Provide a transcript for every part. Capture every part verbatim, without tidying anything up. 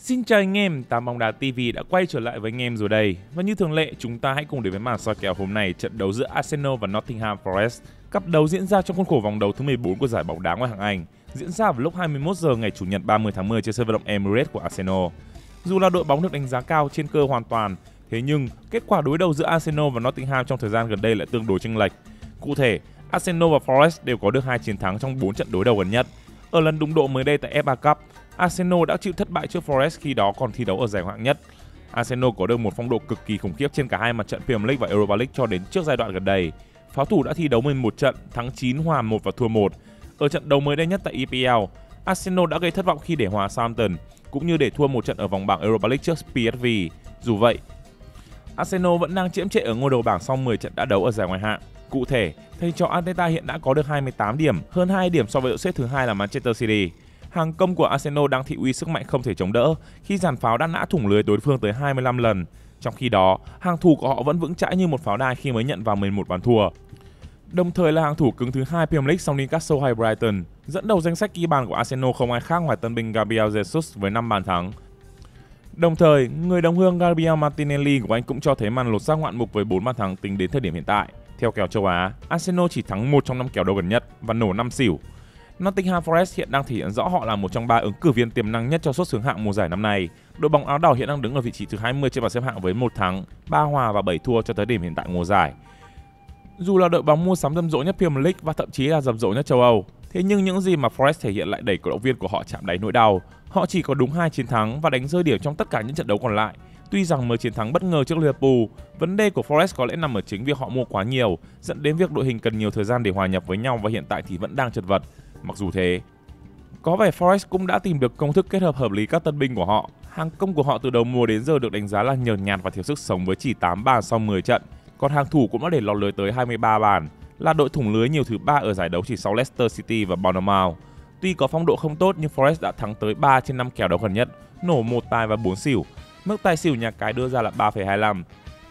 Xin chào anh em, Tám Bóng Đá ti vi đã quay trở lại với anh em rồi đây. Và như thường lệ, chúng ta hãy cùng đến với màn soi kèo hôm nay, trận đấu giữa Arsenal và Nottingham Forest. Cặp đấu diễn ra trong khuôn khổ vòng đấu thứ mười bốn của giải bóng đá ngoại hạng Anh, diễn ra vào lúc hai mươi mốt giờ ngày Chủ nhật ba mươi tháng mười trên sân vận động Emirates của Arsenal. Dù là đội bóng được đánh giá cao trên cơ hoàn toàn, thế nhưng kết quả đối đầu giữa Arsenal và Nottingham trong thời gian gần đây lại tương đối chênh lệch. Cụ thể, Arsenal và Forest đều có được hai chiến thắng trong bốn trận đối đầu gần nhất. Ở lần đụng độ mới đây tại ép a Cup, Arsenal đã chịu thất bại trước Forest khi đó còn thi đấu ở giải hạng nhất. Arsenal có được một phong độ cực kỳ khủng khiếp trên cả hai mặt trận Premier League và Europa League cho đến trước giai đoạn gần đây. Pháo thủ đã thi đấu mười một trận, thắng chín, hòa một và thua một. Ở trận đấu mới đây nhất tại e pê lờ, Arsenal đã gây thất vọng khi để hòa Southampton, cũng như để thua một trận ở vòng bảng Europa League trước pê ét vê. Dù vậy, Arsenal vẫn đang chiếm trệ ở ngôi đầu bảng sau mười trận đã đấu ở giải ngoại hạng. Cụ thể, thầy trò Arteta hiện đã có được hai mươi tám điểm, hơn hai điểm so với đội xếp thứ hai là Manchester City. Hàng công của Arsenal đang thị uy sức mạnh không thể chống đỡ khi dàn pháo đã nã thủng lưới đối phương tới hai mươi lăm lần. Trong khi đó, hàng thủ của họ vẫn vững chãi như một pháo đài khi mới nhận vào mười một bàn thua. Đồng thời là hàng thủ cứng thứ hai Premier League sau Newcastle hay Brighton. Dẫn đầu danh sách ghi bàn của Arsenal không ai khác ngoài tân binh Gabriel Jesus với năm bàn thắng. Đồng thời, người đồng hương Gabriel Martinelli của anh cũng cho thấy màn lột xác ngoạn mục với bốn bàn thắng tính đến thời điểm hiện tại. Theo kèo châu Á, Arsenal chỉ thắng một trong năm kèo đấu gần nhất và nổ năm xỉu. Nottingham Forest hiện đang thể hiện rõ họ là một trong ba ứng cử viên tiềm năng nhất cho suất xướng hạng mùa giải năm nay. Đội bóng áo đỏ hiện đang đứng ở vị trí thứ hai mươi trên bảng xếp hạng với một thắng, ba hòa và bảy thua cho tới điểm hiện tại mùa giải. Dù là đội bóng mua sắm rầm rộ nhất Premier League và thậm chí là rầm rộ nhất châu Âu, thế nhưng những gì mà Forest thể hiện lại đẩy cổ động viên của họ chạm đáy nỗi đau. Họ chỉ có đúng hai chiến thắng và đánh rơi điểm trong tất cả những trận đấu còn lại. Tuy rằng mới chiến thắng bất ngờ trước Liverpool, vấn đề của Forest có lẽ nằm ở chính việc họ mua quá nhiều, dẫn đến việc đội hình cần nhiều thời gian để hòa nhập với nhau và hiện tại thì vẫn đang chật vật. Mặc dù thế, có vẻ Forest cũng đã tìm được công thức kết hợp hợp lý các tân binh của họ. Hàng công của họ từ đầu mùa đến giờ được đánh giá là nhợt nhạt và thiếu sức sống với chỉ tám bàn sau mười trận. Còn hàng thủ cũng đã để lọt lưới tới hai mươi ba bàn, là đội thủng lưới nhiều thứ ba ở giải đấu chỉ sau Leicester City và Bournemouth. Tuy có phong độ không tốt nhưng Forest đã thắng tới ba trên năm kèo đấu gần nhất, nổ một tài và bốn xỉu. Mức tài xỉu nhà cái đưa ra là ba phẩy hai lăm.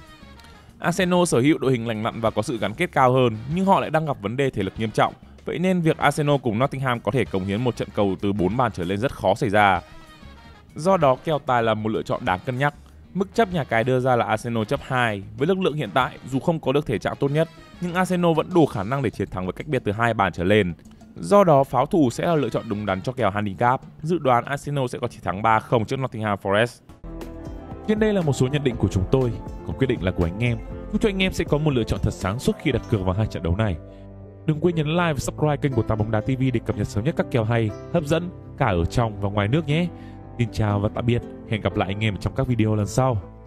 Arsenal sở hữu đội hình lành lặn và có sự gắn kết cao hơn, nhưng họ lại đang gặp vấn đề thể lực nghiêm trọng. Vậy nên việc Arsenal cùng Nottingham có thể cống hiến một trận cầu từ bốn bàn trở lên rất khó xảy ra. Do đó kèo tài là một lựa chọn đáng cân nhắc. Mức chấp nhà cái đưa ra là Arsenal chấp hai. Với lực lượng hiện tại, dù không có được thể trạng tốt nhất, nhưng Arsenal vẫn đủ khả năng để chiến thắng với cách biệt từ hai bàn trở lên. Do đó pháo thủ sẽ là lựa chọn đúng đắn cho kèo handicap. Dự đoán Arsenal sẽ có chiến thắng ba không trước Nottingham Forest. Trên đây là một số nhận định của chúng tôi, còn quyết định là của anh em. Chúc cho anh em sẽ có một lựa chọn thật sáng suốt khi đặt cược vào hai trận đấu này. Đừng quên nhấn like và subscribe kênh của Tám Bóng Đá ti vi để cập nhật sớm nhất các kèo hay, hấp dẫn cả ở trong và ngoài nước nhé. Xin chào và tạm biệt, hẹn gặp lại anh em trong các video lần sau.